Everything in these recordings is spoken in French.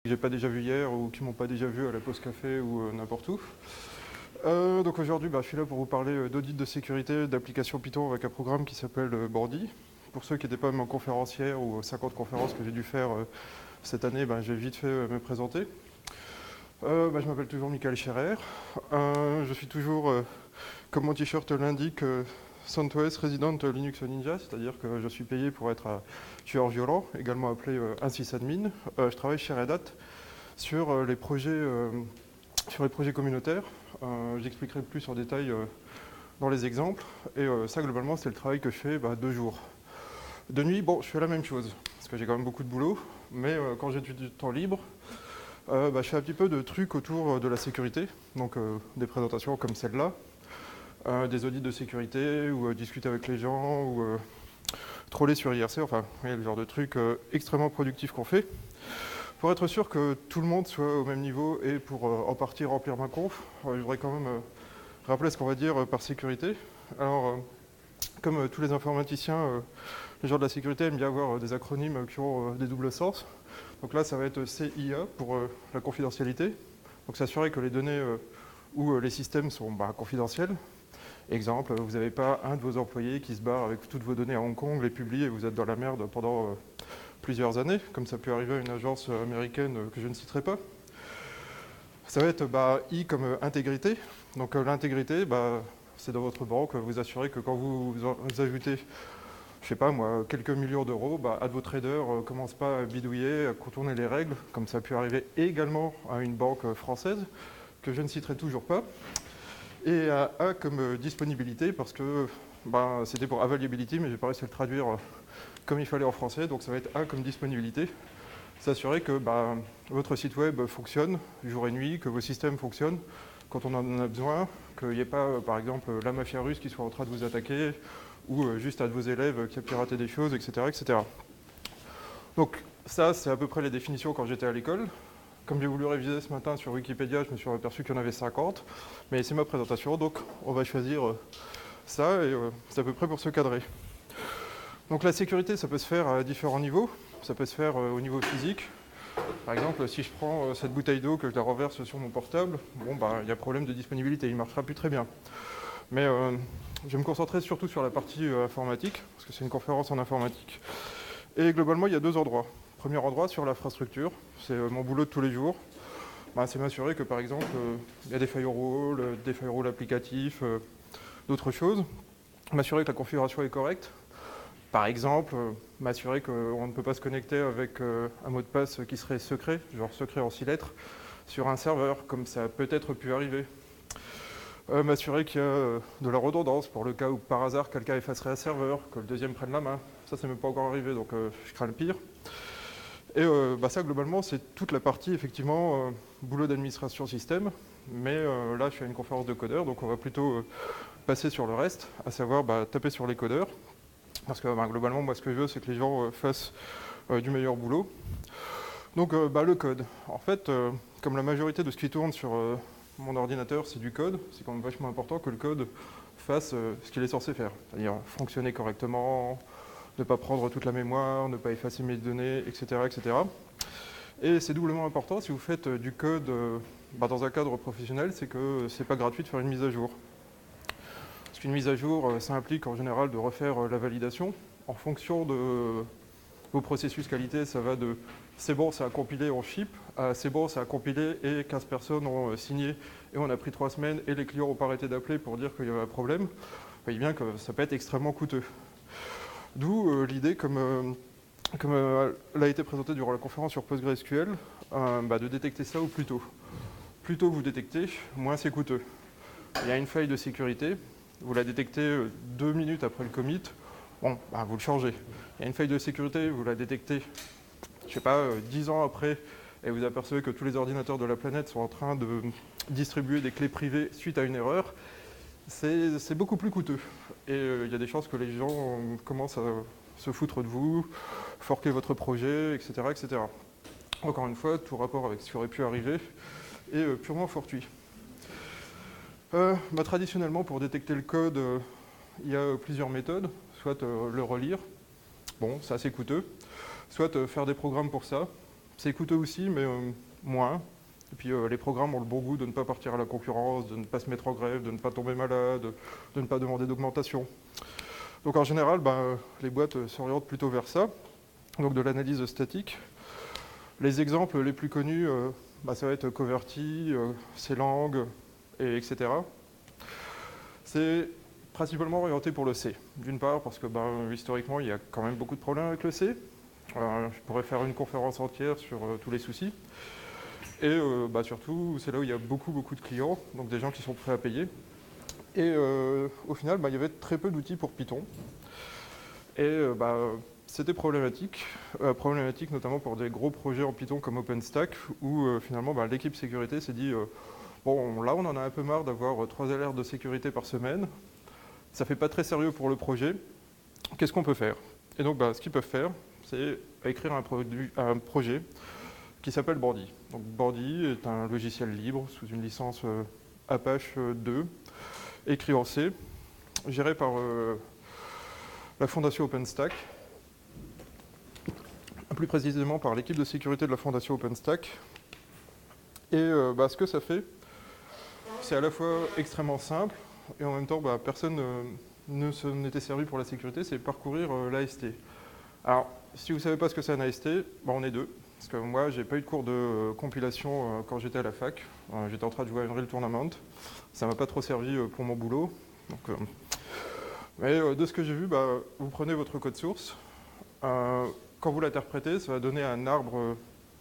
j'ai pas déjà vu hier ou qui m'ont pas déjà vu à la pause café ou n'importe où. Donc aujourd'hui, je suis là pour vous parler d'audit de sécurité d'application Python avec un programme qui s'appelle Bordy. Pour ceux qui n'étaient pas à ma conférence hier ou aux 50 conférences que j'ai dû faire cette année, je vais vite fait me présenter. Je m'appelle toujours Michael Scherer. Je suis toujours, comme mon t-shirt l'indique, CentOS Resident Linux Ninja, c'est-à-dire que je suis payé pour être un tueur violent, également appelé un sysadmin. Je travaille chez Red Hat sur les projets communautaires. J'expliquerai plus en détail dans les exemples. Et ça, globalement, c'est le travail que je fais 2 jours. De nuit, je fais la même chose, parce que j'ai quand même beaucoup de boulot. Mais quand j'ai du temps libre, je fais un petit peu de trucs autour de la sécurité. Donc des présentations comme celle-là, des audits de sécurité, ou discuter avec les gens, ou troller sur IRC. Enfin, le genre de trucs extrêmement productifs qu'on fait. Pour être sûr que tout le monde soit au même niveau et pour en partie remplir ma conf, je voudrais quand même rappeler ce qu'on va dire par sécurité. Alors, comme tous les informaticiens, les gens de la sécurité aiment bien avoir des acronymes qui ont des doubles sens. Donc là, ça va être CIA pour la confidentialité. Donc s'assurer que les données ou les systèmes sont confidentiels. Exemple, vous n'avez pas un de vos employés qui se barre avec toutes vos données à Hong Kong, les publie et vous êtes dans la merde pendant plusieurs années, comme ça peut arriver à une agence américaine que je ne citerai pas. Ça va être I comme intégrité. Donc l'intégrité, c'est dans votre banque, vous assurez que quand vous ajoutez, je sais pas moi, quelques millions d'euros, à de vos traders ne commencent pas à bidouiller, à contourner les règles, comme ça peut arriver également à une banque française, que je ne citerai toujours pas. Et A comme disponibilité, parce que c'était pour availability, mais j'ai pas réussi à le traduire comme il fallait en français, donc ça va être A comme disponibilité. S'assurer que votre site web fonctionne jour et nuit, que vos systèmes fonctionnent quand on en a besoin, qu'il n'y ait pas, par exemple, la mafia russe qui soit en train de vous attaquer, ou juste un de vos élèves qui a piraté des choses, etc. etc. Donc ça, c'est à peu près les définitions quand j'étais à l'école. Comme j'ai voulu réviser ce matin sur Wikipédia, je me suis aperçu qu'il y en avait 50, mais c'est ma présentation, donc on va choisir ça, et c'est à peu près pour se cadrer. Donc la sécurité, ça peut se faire à différents niveaux. Ça peut se faire au niveau physique. Par exemple, si je prends cette bouteille d'eau que je la renverse sur mon portable, y a problème de disponibilité, il ne marchera plus très bien. Mais je vais me concentrer surtout sur la partie informatique, parce que c'est une conférence en informatique. Et globalement, il y a 2 endroits. Premier endroit, sur l'infrastructure, c'est mon boulot de tous les jours. C'est m'assurer que, par exemple, il y a des firewalls applicatifs, d'autres choses. M'assurer que la configuration est correcte. Par exemple, m'assurer qu'on ne peut pas se connecter avec un mot de passe qui serait secret, genre secret en 6 lettres, sur un serveur, comme ça a peut-être pu arriver. M'assurer qu'il y a de la redondance, pour le cas où par hasard quelqu'un effacerait un serveur, que le deuxième prenne la main. Ça, c'est même pas encore arrivé, donc je crains le pire. Et ça, globalement, c'est toute la partie, effectivement, boulot d'administration système. Mais là, je suis à une conférence de codeurs, donc on va plutôt passer sur le reste, à savoir taper sur les codeurs. Parce que globalement, moi, ce que je veux, c'est que les gens fassent du meilleur boulot. Donc, le code. En fait, comme la majorité de ce qui tourne sur mon ordinateur, c'est du code, c'est quand même vachement important que le code fasse ce qu'il est censé faire. C'est-à-dire fonctionner correctement, ne pas prendre toute la mémoire, ne pas effacer mes données, etc. etc. Et c'est doublement important si vous faites du code dans un cadre professionnel, c'est que c'est pas gratuit de faire une mise à jour. Parce qu'une mise à jour, ça implique en général de refaire la validation. En fonction de vos processus qualité, ça va de c'est bon, ça a compilé, on ship, à c'est bon, ça a compilé et 15 personnes ont signé et on a pris 3 semaines et les clients n'ont pas arrêté d'appeler pour dire qu'il y avait un problème. Vous voyez bien que ça peut être extrêmement coûteux. D'où l'idée, comme elle a été présentée durant la conférence sur PostgreSQL, de détecter ça au plus tôt. Plus tôt vous détectez, moins c'est coûteux. Il y a une faille de sécurité, vous la détectez 2 minutes après le commit, vous le changez. Il y a une faille de sécurité, vous la détectez, 10 ans après, et vous apercevez que tous les ordinateurs de la planète sont en train de distribuer des clés privées suite à une erreur. C'est beaucoup plus coûteux. Et il y a des chances que les gens commencent à se foutre de vous, forquer votre projet, etc. etc. Encore une fois, tout rapport avec ce qui aurait pu arriver est purement fortuit. Traditionnellement, pour détecter le code, il y a plusieurs méthodes. Soit le relire, c'est assez coûteux. Soit faire des programmes pour ça. C'est coûteux aussi, mais moins. Et puis les programmes ont le bon goût de ne pas partir à la concurrence, de ne pas se mettre en grève, de ne pas tomber malade, de ne pas demander d'augmentation. Donc en général, les boîtes s'orientent plutôt vers ça, donc de l'analyse statique. Les exemples les plus connus, ça va être Coverty, Clang, etc. C'est principalement orienté pour le C. D'une part parce que historiquement, il y a quand même beaucoup de problèmes avec le C. Je pourrais faire une conférence entière sur tous les soucis. Et surtout, c'est là où il y a beaucoup de clients, donc des gens qui sont prêts à payer. Et au final, il y avait très peu d'outils pour Python. Et c'était problématique notamment pour des gros projets en Python comme OpenStack, où finalement l'équipe sécurité s'est dit bon, là on en a un peu marre d'avoir 3 alertes de sécurité par semaine, ça fait pas très sérieux pour le projet, qu'est-ce qu'on peut faire? Et donc ce qu'ils peuvent faire, c'est écrire un projet qui s'appelle Bordy. Donc Bordy est un logiciel libre sous une licence Apache 2, écrit en C, géré par la fondation OpenStack, plus précisément par l'équipe de sécurité de la fondation OpenStack. Et ce que ça fait, c'est à la fois extrêmement simple, et en même temps, personne n'était servi pour la sécurité, c'est parcourir l'AST. Alors, si vous ne savez pas ce que c'est un AST, on est deux. Parce que moi, j'ai pas eu de cours de compilation quand j'étais à la fac. J'étais en train de jouer à Unreal Tournament. Ça m'a pas trop servi pour mon boulot. Donc, mais de ce que j'ai vu, vous prenez votre code source. Quand vous l'interprétez, ça va donner un arbre,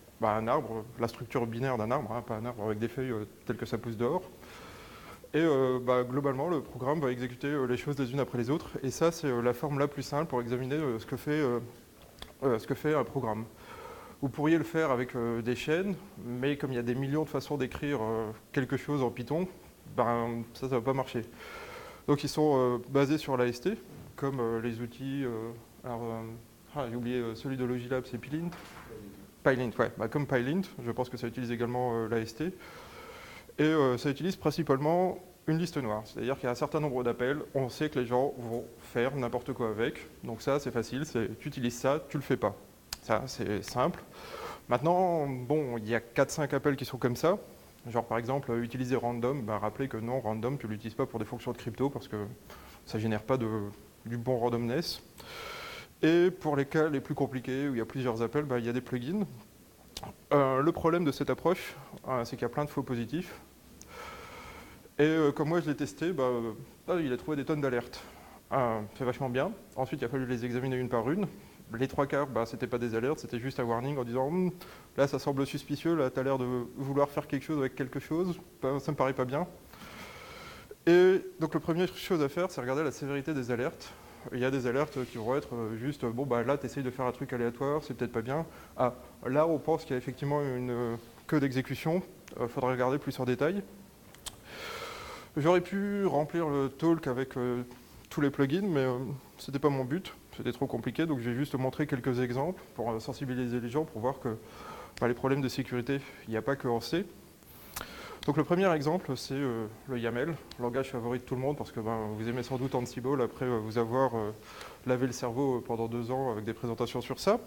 la structure binaire d'un arbre, pas un arbre avec des feuilles telles que ça pousse dehors. Et globalement, le programme va exécuter les choses les unes après les autres. Et ça, c'est la forme la plus simple pour examiner ce que fait un programme. Vous pourriez le faire avec des chaînes, mais comme il y a des millions de façons d'écrire quelque chose en Python, ça ne va pas marcher. Donc ils sont basés sur l'AST, comme les outils... j'ai oublié celui de Logilab, c'est Pylint. Pylint, ouais. Comme Pylint, je pense que ça utilise également l'AST. Et ça utilise principalement une liste noire. C'est-à-dire qu'il y a un certain nombre d'appels, on sait que les gens vont faire n'importe quoi avec. Donc ça, c'est facile, tu utilises ça, tu le fais pas. Ça, c'est simple. Maintenant, il y a 4-5 appels qui sont comme ça. Genre par exemple, utiliser random, rappelez que non, random, tu ne l'utilises pas pour des fonctions de crypto parce que ça ne génère pas du bon randomness. Et pour les cas les plus compliqués, où il y a plusieurs appels, il y a des plugins. Le problème de cette approche, c'est qu'il y a plein de faux positifs. Et comme moi je l'ai testé, il a trouvé des tonnes d'alertes. C'est vachement bien. Ensuite, il a fallu les examiner une par une. Les 3/4, c'était pas des alertes, c'était juste un warning en disant là ça semble suspicieux, là tu as l'air de vouloir faire quelque chose avec quelque chose, ça me paraît pas bien. Et donc la première chose à faire, c'est regarder la sévérité des alertes. Il y a des alertes qui vont être juste là tu essayes de faire un truc aléatoire, c'est peut-être pas bien. Là on pense qu'il y a effectivement une queue d'exécution, faudrait regarder plus en détail. J'aurais pu remplir le talk avec tous les plugins, mais c'était pas mon but. C'était trop compliqué, donc j'ai juste montré quelques exemples pour sensibiliser les gens, pour voir que les problèmes de sécurité, il n'y a pas que en C. Donc le premier exemple, c'est le YAML, langage favori de tout le monde, parce que vous aimez sans doute Ansible, après vous avoir lavé le cerveau pendant 2 ans avec des présentations sur ça.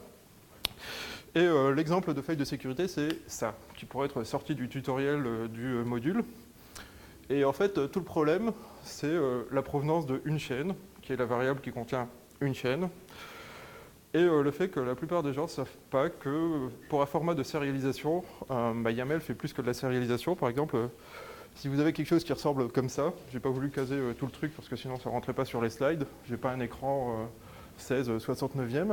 Et l'exemple de faille de sécurité, c'est ça, qui pourrait être sorti du tutoriel du module. Et en fait, tout le problème, c'est la provenance d'une chaîne, qui est la variable qui contient une chaîne, et le fait que la plupart des gens ne savent pas que pour un format de sérialisation, YAML fait plus que de la sérialisation. Par exemple, si vous avez quelque chose qui ressemble comme ça, j'ai pas voulu caser tout le truc parce que sinon ça ne rentrait pas sur les slides, j'ai pas un écran 16/69e.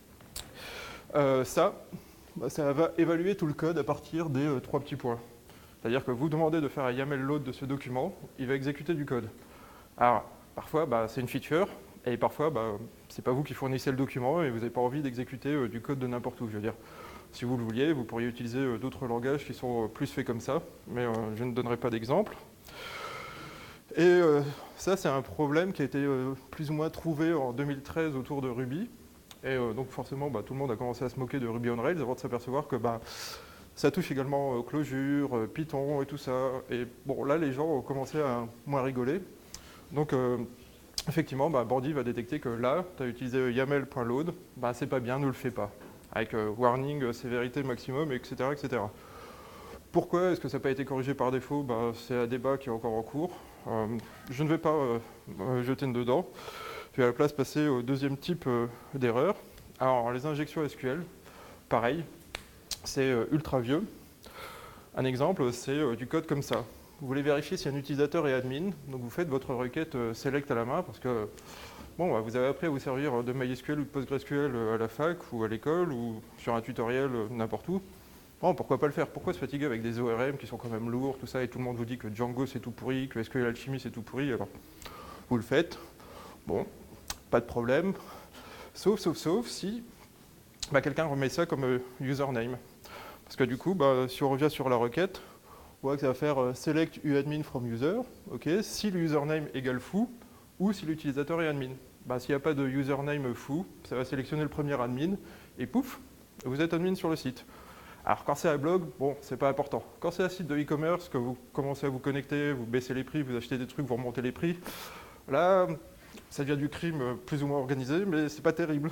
Ça va évaluer tout le code à partir des 3 petits points. C'est-à-dire que vous demandez de faire un YAML load de ce document, il va exécuter du code. Alors, parfois, c'est une feature, et parfois, c'est pas vous qui fournissez le document et vous n'avez pas envie d'exécuter du code de n'importe où. Je veux dire, si vous le vouliez, vous pourriez utiliser d'autres langages qui sont plus faits comme ça, mais je ne donnerai pas d'exemple. Et ça, c'est un problème qui a été plus ou moins trouvé en 2013 autour de Ruby. Et donc forcément, tout le monde a commencé à se moquer de Ruby on Rails avant de s'apercevoir que ça touche également Clojure, Python et tout ça. Et là, les gens ont commencé à moins rigoler. Donc, effectivement, Bordy va détecter que là, tu as utilisé YAML.load, c'est pas bien, ne le fais pas. avec warning, sévérité maximum, etc. etc. Pourquoi est-ce que ça n'a pas été corrigé par défaut? C'est un débat qui est encore en cours. Je ne vais pas jeter dedans. Je vais à la place passer au deuxième type d'erreur. Alors, les injections SQL, pareil, c'est ultra vieux. Un exemple, c'est du code comme ça. Vous voulez vérifier si un utilisateur est admin, donc vous faites votre requête select à la main, parce que bon, vous avez appris à vous servir de MySQL ou de PostgreSQL à la fac ou à l'école ou sur un tutoriel n'importe où. Bon, pourquoi pas le faire? Pourquoi se fatiguer avec des ORM qui sont quand même lourds, tout ça, et tout le monde vous dit que Django c'est tout pourri, que SQL Alchemy c'est tout pourri, alors vous le faites. Bon, pas de problème. Sauf si quelqu'un remet ça comme username. Parce que du coup, si on revient sur la requête, on voit que ça va faire select uadmin from user, okay, si le username égale foo, ou si l'utilisateur est admin. S'il n'y a pas de username foo, ça va sélectionner le premier admin, et pouf, vous êtes admin sur le site. Alors quand c'est un blog, bon, c'est pas important. Quand c'est un site de e-commerce, que vous commencez à vous connecter, vous baissez les prix, vous achetez des trucs, vous remontez les prix, là, ça devient du crime plus ou moins organisé, mais c'est pas terrible.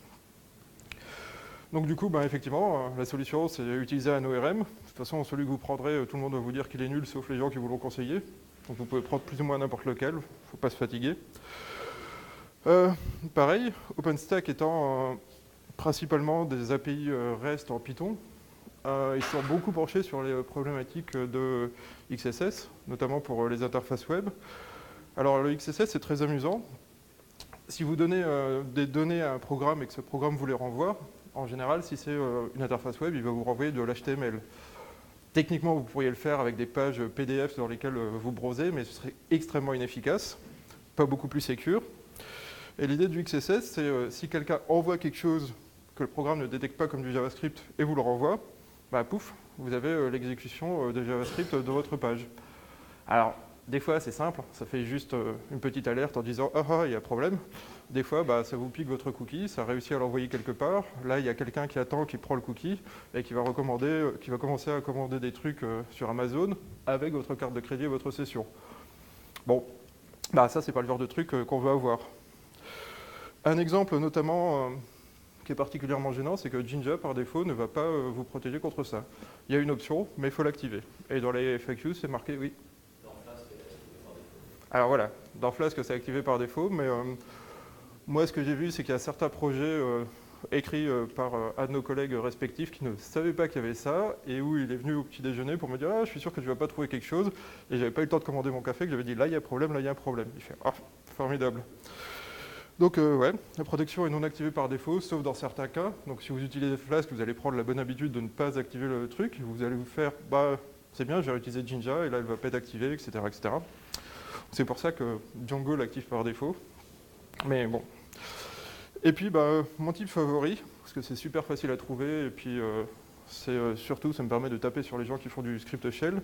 Donc du coup, effectivement, la solution, c'est utiliser un ORM. De toute façon, celui que vous prendrez, tout le monde va vous dire qu'il est nul, sauf les gens qui vous l'ont conseillé. Donc vous pouvez prendre plus ou moins n'importe lequel, il ne faut pas se fatiguer. Pareil, OpenStack étant principalement des API REST en Python, ils sont beaucoup penchés sur les problématiques de XSS, notamment pour les interfaces web. Alors le XSS, c'est très amusant. Si vous donnez des données à un programme et que ce programme vous les renvoie, en général, si c'est une interface web, il va vous renvoyer de l'HTML. Techniquement, vous pourriez le faire avec des pages PDF dans lesquelles vous browsez, mais ce serait extrêmement inefficace, pas beaucoup plus sécure. Et l'idée du XSS, c'est si quelqu'un envoie quelque chose que le programme ne détecte pas comme du JavaScript et vous le renvoie, pouf, vous avez l'exécution de JavaScript de votre page. Alors, des fois, c'est simple, ça fait juste une petite alerte en disant « Ah, il y a problème ». Des fois, ça vous pique votre cookie, ça réussit à l'envoyer quelque part. Là, il y a quelqu'un qui attend, qui prend le cookie et qui va commencer à commander des trucs sur Amazon avec votre carte de crédit et votre session. Bon, ça, c'est pas le genre de truc qu'on veut avoir. Un exemple notamment qui est particulièrement gênant, c'est que Jinja, par défaut, ne va pas vous protéger contre ça. Il y a une option, mais il faut l'activer. Et dans les FAQ, c'est marqué « oui ». Alors voilà, dans Flask, c'est activé par défaut, mais moi, ce que j'ai vu, c'est qu'il y a certains projets écrits par un de nos collègues respectifs qui ne savaient pas qu'il y avait ça, et où il est venu au petit déjeuner pour me dire « Ah, je suis sûr que tu ne vas pas trouver quelque chose », et j'avais pas eu le temps de commander mon café, que j'avais dit « Là, il y a un problème, là, il y a un problème ». Il fait « Ah, formidable ». Donc ouais, la protection est non activée par défaut, sauf dans certains cas. Donc si vous utilisez Flask, vous allez prendre la bonne habitude de ne pas activer le truc, vous allez vous faire « c'est bien, j'ai réutilisé Jinja, et là, elle ne va pas être activée, etc. etc. » C'est pour ça que Django l'active par défaut. Mais bon. Et puis, mon type favori, parce que c'est super facile à trouver, et puis surtout, ça me permet de taper sur les gens qui font du script shell.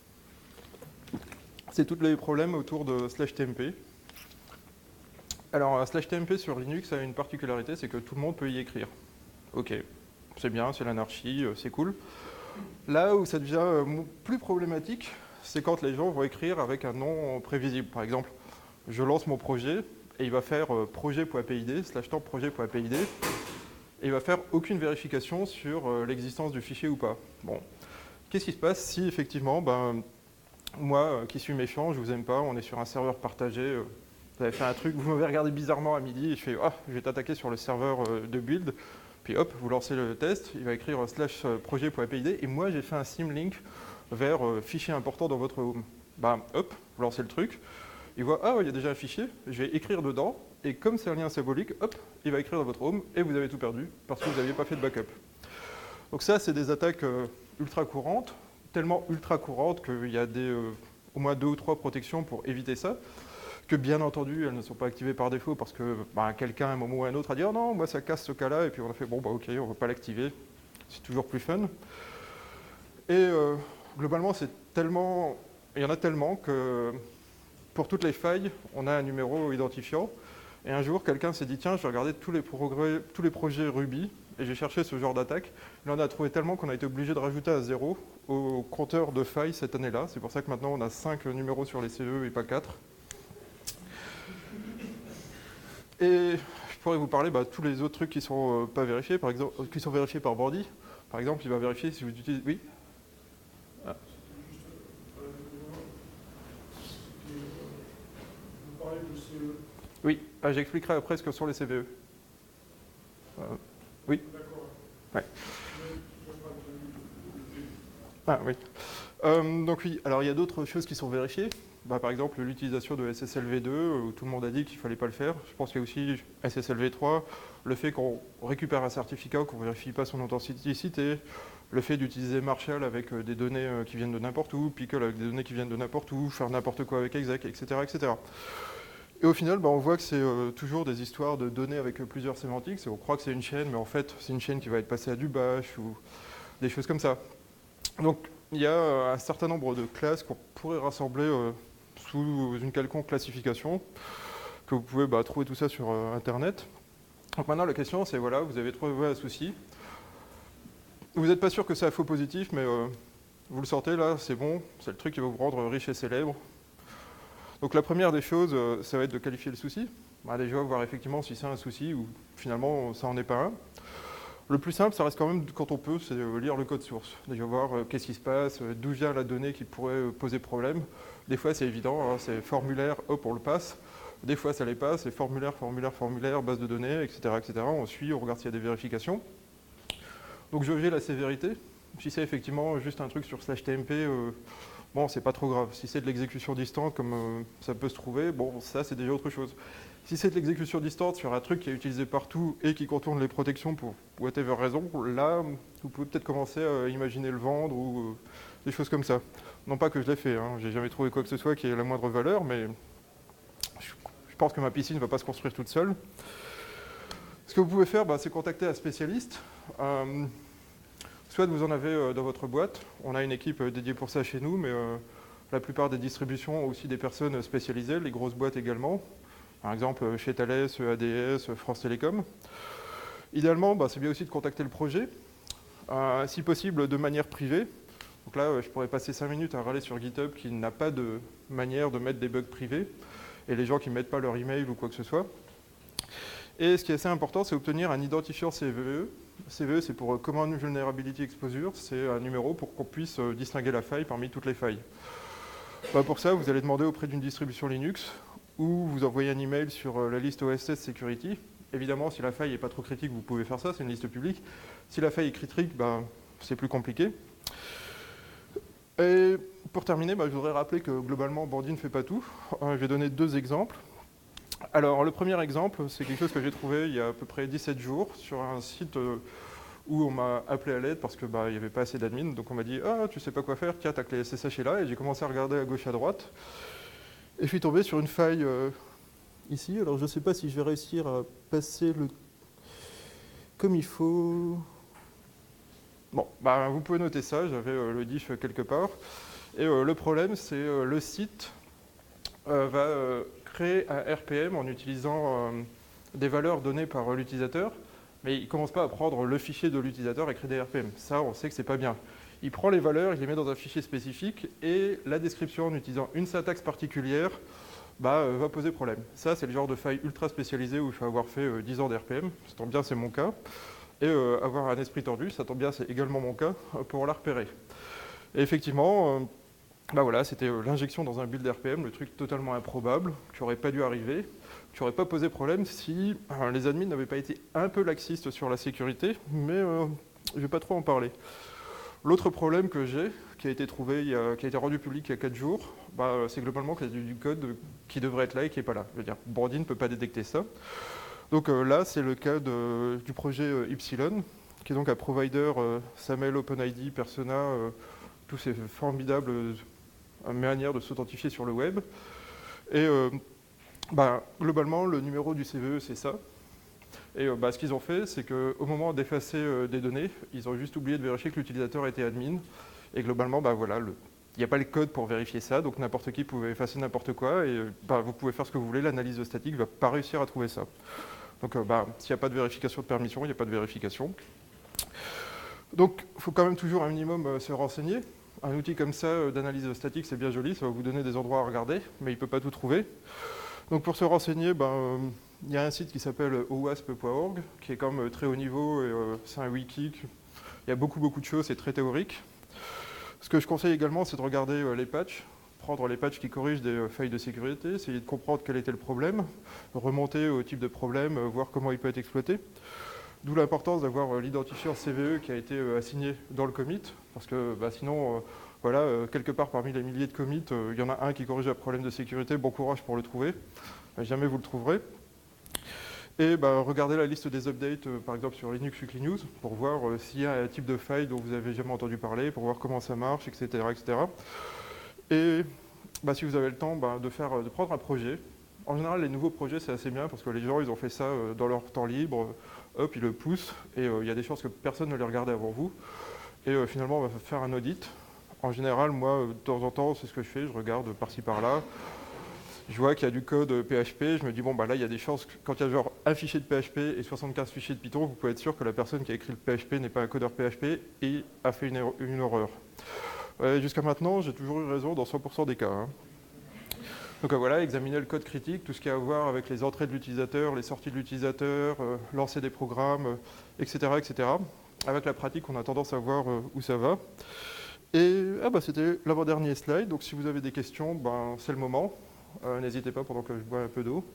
C'est tous les problèmes autour de /tmp. Alors, /tmp sur Linux a une particularité, c'est que tout le monde peut y écrire. Ok, c'est bien, c'est l'anarchie, c'est cool. Là où ça devient plus problématique, c'est quand les gens vont écrire avec un nom prévisible. Par exemple, je lance mon projet et il va faire projet.pid, /temp projet.pid, et il va faire aucune vérification sur l'existence du fichier ou pas. Bon, qu'est-ce qui se passe si effectivement, moi qui suis méchant, je vous aime pas, on est sur un serveur partagé, vous avez fait un truc, vous m'avez regardé bizarrement à midi et je fais « Ah, je vais t'attaquer sur le serveur de build », puis hop, vous lancez le test, il va écrire /projet.pid, et moi j'ai fait un symlink vers fichier important dans votre home. Hop, vous lancez le truc, il voit « Ah, il y a déjà un fichier, je vais écrire dedans », et comme c'est un lien symbolique, hop, il va écrire dans votre home, et vous avez tout perdu, parce que vous n'aviez pas fait de backup. Donc ça, c'est des attaques ultra courantes, tellement ultra courantes qu'il y a au moins 2 ou 3 protections pour éviter ça, que bien entendu, elles ne sont pas activées par défaut, parce que quelqu'un, à un moment ou à un autre, a dit « Oh non, moi ça casse ce cas-là », et puis on a fait « Bon, ok, on ne va pas l'activer », c'est toujours plus fun. Et globalement, il y en a tellement que pour toutes les failles, on a un numéro identifiant. Et un jour, quelqu'un s'est dit, tiens, je vais regarder tous les projets Ruby, et j'ai cherché ce genre d'attaque. Là, on a trouvé tellement qu'on a été obligé de rajouter un 0 au compteur de failles cette année-là. C'est pour ça que maintenant, on a 5 numéros sur les CE et pas 4. Et je pourrais vous parler tous les autres trucs qui sont pas vérifiés, par exemple, qui sont vérifiés par Bordy. Par exemple, il va vérifier si vous utilisez... Oui. Ah. Oui, j'expliquerai après ce que sont les CVE. Oui. Ouais. Ah oui. Donc oui, alors il y a d'autres choses qui sont vérifiées. Par exemple, l'utilisation de SSLv2, où tout le monde a dit qu'il ne fallait pas le faire. Je pense qu'il y a aussi SSLv3, le fait qu'on récupère un certificat, qu'on ne vérifie pas son authenticité, le fait d'utiliser Marshall avec des données qui viennent de n'importe où, Pickle avec des données qui viennent de n'importe où, faire n'importe quoi avec exec, etc. etc. Et au final, on voit que c'est toujours des histoires de données avec plusieurs sémantiques. On croit que c'est une chaîne, mais en fait, c'est une chaîne qui va être passée à du bash ou des choses comme ça. Donc, il y a un certain nombre de classes qu'on pourrait rassembler sous une quelconque classification, que vous pouvez trouver tout ça sur Internet. Donc maintenant, la question, c'est voilà, vous avez trouvé un souci. Vous n'êtes pas sûr que c'est un faux positif, mais vous le sortez là, c'est bon, c'est le truc qui va vous rendre riche et célèbre. Donc la première des choses, ça va être de qualifier le souci. Déjà, voir effectivement si c'est un souci ou finalement ça n'en est pas un. Le plus simple, ça reste quand même, quand on peut, c'est lire le code source. Déjà voir qu'est-ce qui se passe, d'où vient la donnée qui pourrait poser problème. Des fois, c'est évident, hein, c'est formulaire, hop, on le passe. Des fois, ça l'est pas, c'est formulaire, base de données, etc., etc. On suit, on regarde s'il y a des vérifications. Donc, jauger la sévérité. Si c'est effectivement juste un truc sur /tmp, bon, c'est pas trop grave. Si c'est de l'exécution distante, comme ça peut se trouver, bon, ça, c'est déjà autre chose. Si c'est de l'exécution distante sur un truc qui est utilisé partout et qui contourne les protections pour whatever raison, là, vous pouvez peut-être commencer à imaginer le vendre ou des choses comme ça. Non pas que je l'ai fait, hein, j'ai jamais trouvé quoi que ce soit qui ait la moindre valeur, mais je pense que ma piscine ne va pas se construire toute seule. Ce que vous pouvez faire, c'est contacter un spécialiste. Soit vous en avez dans votre boîte, on a une équipe dédiée pour ça chez nous, mais la plupart des distributions ont aussi des personnes spécialisées, les grosses boîtes également. Par exemple, chez Thales, ADS, France Télécom. Idéalement, c'est bien aussi de contacter le projet, si possible de manière privée. Donc là, je pourrais passer 5 minutes à râler sur GitHub qui n'a pas de manière de mettre des bugs privés, et les gens qui ne mettent pas leur email ou quoi que ce soit. Et ce qui est assez important, c'est obtenir un identifiant CVE. CVE, c'est pour Common Vulnerability Exposure, c'est un numéro pour qu'on puisse distinguer la faille parmi toutes les failles. Pour ça, vous allez demander auprès d'une distribution Linux, ou vous envoyez un email sur la liste OSS Security. Évidemment, si la faille n'est pas trop critique, vous pouvez faire ça, c'est une liste publique. Si la faille est critique, c'est plus compliqué. Et pour terminer, je voudrais rappeler que globalement, Bordy ne fait pas tout. Je vais donner 2 exemples. Alors, le premier exemple, c'est quelque chose que j'ai trouvé il y a à peu près 17 jours sur un site où on m'a appelé à l'aide parce qu'il n'y avait pas assez d'admin. Donc on m'a dit « Ah, tu sais pas quoi faire, tiens, ta clé SSH est là ». Et j'ai commencé à regarder à gauche, à droite. Et je suis tombé sur une faille ici. Alors je ne sais pas si je vais réussir à passer comme il faut. Bon, vous pouvez noter ça, j'avais le diff quelque part. Et le problème, c'est le site va créer un RPM en utilisant des valeurs données par l'utilisateur, mais il ne commence pas à prendre le fichier de l'utilisateur et créer des RPM. Ça, on sait que ce n'est pas bien. Il prend les valeurs, il les met dans un fichier spécifique, et la description en utilisant une syntaxe particulière va poser problème. Ça, c'est le genre de faille ultra spécialisée où il faut avoir fait 10 ans d'RPM. Ça tombe bien, c'est mon cas. Et avoir un esprit tordu, ça tombe bien, c'est également mon cas, pour la repérer. Et effectivement, voilà, c'était l'injection dans un build RPM, le truc totalement improbable, qui n'aurait pas dû arriver, qui n'aurait pas posé problème si les admins n'avaient pas été un peu laxistes sur la sécurité, mais je ne vais pas trop en parler. L'autre problème que j'ai, qui a été trouvé, qui a été rendu public il y a 4 jours, c'est globalement qu'il y a du code qui devrait être là et qui n'est pas là. Je veux dire, Bordy ne peut pas détecter ça. Donc là, c'est le cas du projet Epsilon, qui est donc un provider SAML, OpenID, Persona, tous ces formidables manières de s'authentifier sur le web. Et globalement, le numéro du CVE, c'est ça. Et ce qu'ils ont fait, c'est qu'au moment d'effacer des données, ils ont juste oublié de vérifier que l'utilisateur était admin. Et globalement, voilà, il n'y a pas le code pour vérifier ça, donc n'importe qui pouvait effacer n'importe quoi, et vous pouvez faire ce que vous voulez, l'analyse statique ne va pas réussir à trouver ça. Donc s'il n'y a pas de vérification de permission, il n'y a pas de vérification. Donc il faut quand même toujours un minimum se renseigner. Un outil comme ça d'analyse statique, c'est bien joli, ça va vous donner des endroits à regarder, mais il ne peut pas tout trouver. Donc pour se renseigner, Il y a un site qui s'appelle owasp.org, qui est comme très haut niveau, et c'est un wiki. Il y a beaucoup de choses, c'est très théorique. Ce que je conseille également, c'est de regarder les patchs, prendre les patchs qui corrigent des failles de sécurité, essayer de comprendre quel était le problème, remonter au type de problème, voir comment il peut être exploité. D'où l'importance d'avoir l'identifiant CVE qui a été assigné dans le commit, parce que sinon, quelque part parmi les milliers de commits, il y en a un qui corrige un problème de sécurité, bon courage pour le trouver, jamais vous le trouverez. Et regardez la liste des updates, par exemple sur Linux Weekly News, pour voir s'il y a un type de faille dont vous n'avez jamais entendu parler, pour voir comment ça marche, etc. etc. Et si vous avez le temps de prendre un projet. En général, les nouveaux projets, c'est assez bien, parce que les gens, ils ont fait ça dans leur temps libre, hop, ils le poussent, et il y a des chances que personne ne les regardait avant vous. Et finalement, on va faire un audit. En général, moi, de temps en temps, c'est ce que je fais, je regarde par-ci, par-là. Je vois qu'il y a du code PHP, je me dis, là, il y a des chances que quand il y a genre un fichier de PHP et 75 fichiers de Python, vous pouvez être sûr que la personne qui a écrit le PHP n'est pas un codeur PHP et a fait une horreur. Jusqu'à maintenant, j'ai toujours eu raison dans 100% des cas. Hein. Donc voilà, examiner le code critique, tout ce qui a à voir avec les entrées de l'utilisateur, les sorties de l'utilisateur, lancer des programmes, etc., etc. Avec la pratique, on a tendance à voir où ça va. Et c'était l'avant-dernier slide, donc si vous avez des questions, c'est le moment. N'hésitez pas pendant que je bois un peu d'eau.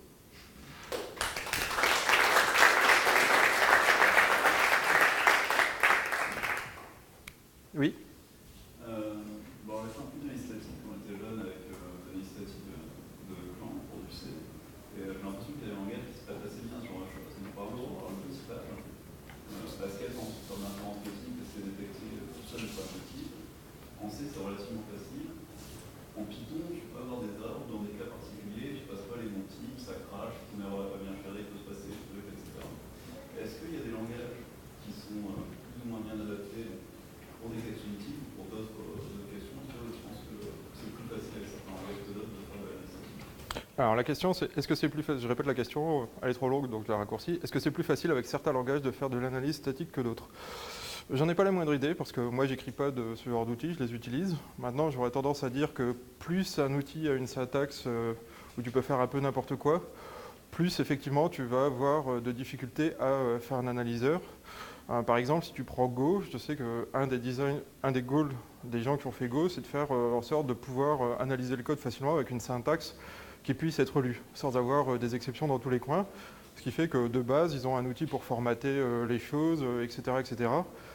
Oui. On a fait un peu d'initiative quand on était jeune avec l'initiative de Jean pour du C. Et j'ai l'impression qu'il y a des langages qui se passent assez bien sur la chose. Par exemple, sur le petit page, Pascal, sur l'inférence logique, parce que détecter tout seul n'est pas possible. En C, c'est relativement facile. En Python, tu peux avoir des erreurs dans des cas particuliers, tu ne passes pas les bons types, ça crache, ton erreur n'est pas bien gérée, il peut se passer des trucs, etc. Est-ce qu'il y a des langages qui sont plus ou moins bien adaptés pour des questions de type ou pour d'autres questions? Je pense que c'est plus facile avec certains langages que d'autres de faire de l'analyse. Alors la question c'est, est-ce que c'est plus facile, je répète la question, elle est trop longue donc je la raccourcis, est-ce que c'est plus facile avec certains langages de faire de l'analyse statique que d'autres? J'en ai pas la moindre idée parce que moi j'écris pas de ce genre d'outils, je les utilise. Maintenant j'aurais tendance à dire que plus un outil a une syntaxe où tu peux faire un peu n'importe quoi, plus effectivement tu vas avoir de difficultés à faire un analyseur. Par exemple, si tu prends Go, je sais qu'un des goals des gens qui ont fait Go, c'est de faire en sorte de pouvoir analyser le code facilement avec une syntaxe qui puisse être lue, sans avoir des exceptions dans tous les coins. Ce qui fait que de base, ils ont un outil pour formater les choses, etc. etc.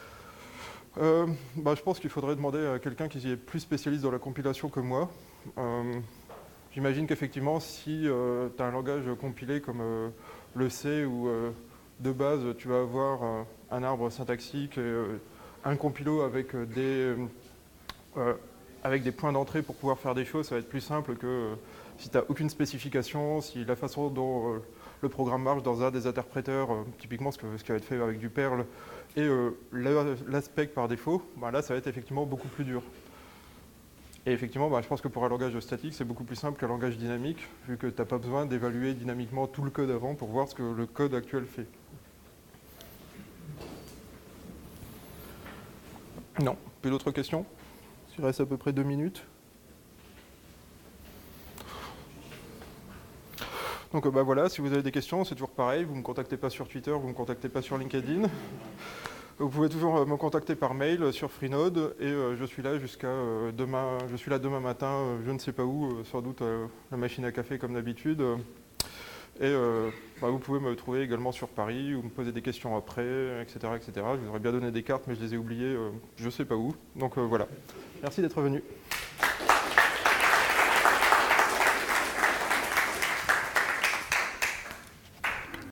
Je pense qu'il faudrait demander à quelqu'un qui est plus spécialiste dans la compilation que moi. J'imagine qu'effectivement, si tu as un langage compilé comme le C, où de base, tu vas avoir un arbre syntaxique, et, un compilo avec des points d'entrée pour pouvoir faire des choses, ça va être plus simple que si tu n'as aucune spécification, si la façon dont le programme marche dans un des interpréteurs, typiquement ce qui va être fait avec du Perl, et l'aspect par défaut, là ça va être effectivement beaucoup plus dur. Et effectivement, je pense que pour un langage statique, c'est beaucoup plus simple qu'un langage dynamique, vu que tu n'as pas besoin d'évaluer dynamiquement tout le code avant pour voir ce que le code actuel fait. Non, plus d'autres questions? Il reste à peu près 2 minutes. Donc voilà, si vous avez des questions, c'est toujours pareil, vous ne me contactez pas sur Twitter, vous ne me contactez pas sur LinkedIn. Vous pouvez toujours me contacter par mail sur Freenode et je suis là jusqu'à demain. Je suis là demain matin, je ne sais pas où, sans doute à la machine à café comme d'habitude. Et vous pouvez me trouver également sur Paris ou me poser des questions après, etc., etc. Je vous aurais bien donné des cartes, mais je les ai oubliées, je ne sais pas où. Donc voilà. Merci d'être venu.